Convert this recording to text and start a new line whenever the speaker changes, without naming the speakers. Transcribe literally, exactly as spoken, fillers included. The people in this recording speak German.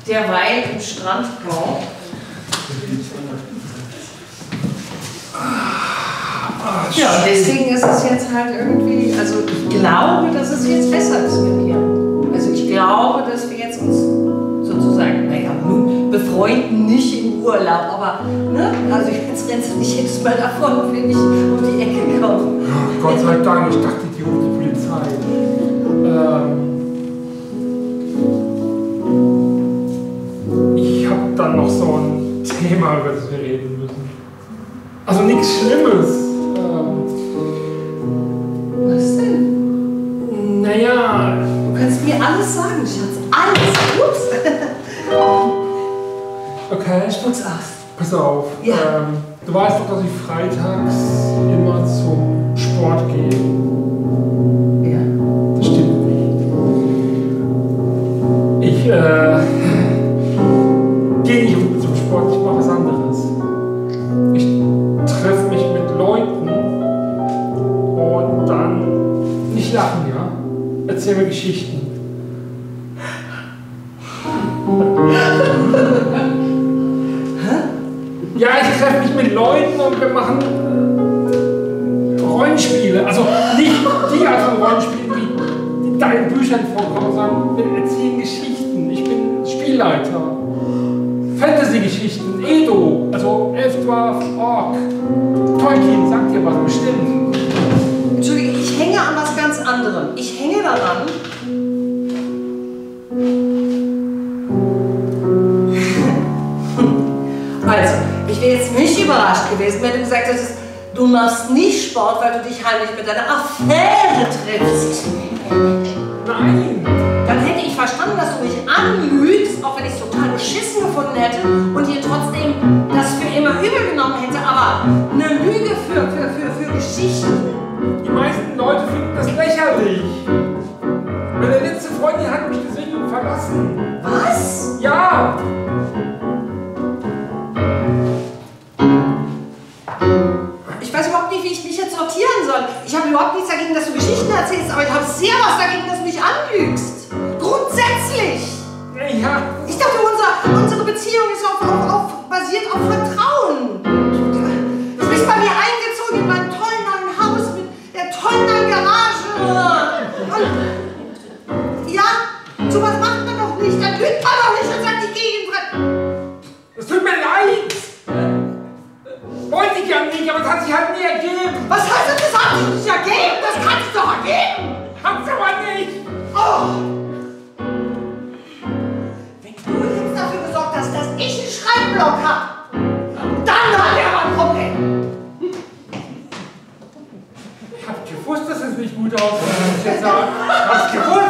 derweil im Strandkorb. Ja, und deswegen ist es jetzt halt irgendwie, also ich glaube, dass es jetzt besser ist mit mir. Also ich glaube, dass wir jetzt uns sozusagen, naja, befreunden nicht im Urlaub, aber, ne, also jetzt rennst du nicht jedes Mal davon, wenn ich um die Ecke komme.
Oh, Gott sei Dank, ich dachte, die ruft die Polizei. Ähm, ich habe dann noch so ein Thema, über das wir reden müssen. Also nichts Schlimmes. Ähm,
Was denn?
Naja.
Du kannst mir alles sagen, Schatz. Alles. Ups.
Okay.
Spuck's aus.
Pass auf.
Ja.
Ähm, du weißt doch, dass ich freitags immer zum Sport gehe.
Ja.
Das stimmt nicht. Ich äh, gehe nicht zum Sport, ich mache was anderes. Ich treffe mich mit Leuten und dann nicht lachen, ja? Erzähl mir Geschichten. Ja, ich treffe mich mit Leuten und wir machen äh, Rollenspiele. Also nicht die Art von Rollenspielen, wie in deinen Büchern vorkommen, sondern wir erzählen Geschichten. Ich bin Spielleiter. Fantasy-Geschichten, Edo, also Elfdwarf, Ork, Tolkien, sagt dir was bestimmt.
Entschuldige, ich hänge an was ganz anderem. Ich hänge daran. Also, ich wäre jetzt nicht überrascht gewesen, wenn du gesagt hättest, du machst nicht Sport, weil du dich heimlich mit deiner Affäre triffst.
Nein!
Dann hätte ich verstanden, dass du mich anlügst, auch wenn ich es total beschissen gefunden hätte und dir trotzdem das für immer übel genommen hätte, aber eine Lüge für, für, für, für Geschichten.
Die meisten Leute finden das lächerlich. Meine letzte Freundin hat mich deswegen verlassen.
Was?
Ja!
Ich weiß überhaupt nicht, wie ich mich jetzt sortieren soll. Ich habe überhaupt nichts dagegen, dass du Geschichten erzählst, aber ich habe sehr was dagegen, dass du mich anlügst. Grundsätzlich.
Ja.
Ich dachte, unser, unsere Beziehung ist auf, auf, auf, basiert auf Vertrauen. Du bist bei mir eingezogen in mein tollen neuen Haus mit der tollen neuen Garage. Und ja, sowas macht man doch nicht. Dann lügt man doch nicht und sagt, ich gehe in Fremd.
Es tut mir leid. Wollte ich ja nicht, aber es hat sich halt nie ergeben.
Was heißt das, das hat sich nicht ergeben? Das kann sich doch ergeben.
Hat's aber nicht.
Oh. Wenn du jetzt dafür gesorgt hast, dass ich einen Schreibblock habe, dann hat er aber ein Problem.
Ich hab gewusst, dass es nicht gut aussieht, was ich jetzt sage. Ich hab's gewusst.